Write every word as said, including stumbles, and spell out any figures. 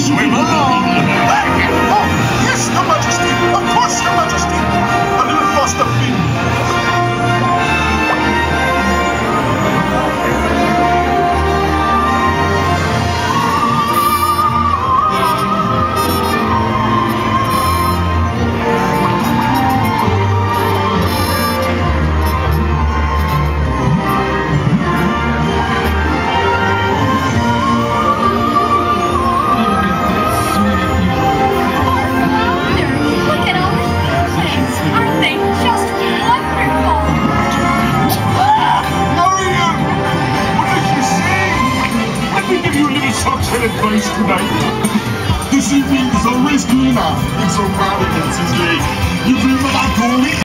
Swim along! Oh, yes, Your Majesty! Of course, Your Majesty! A little faster, please. Look at all the penguins! Aren't they just wonderful? Marion! What did you say? Let me give you a little sunshine advice tonight. This evening is always greener in some mountains, is late. You dream about going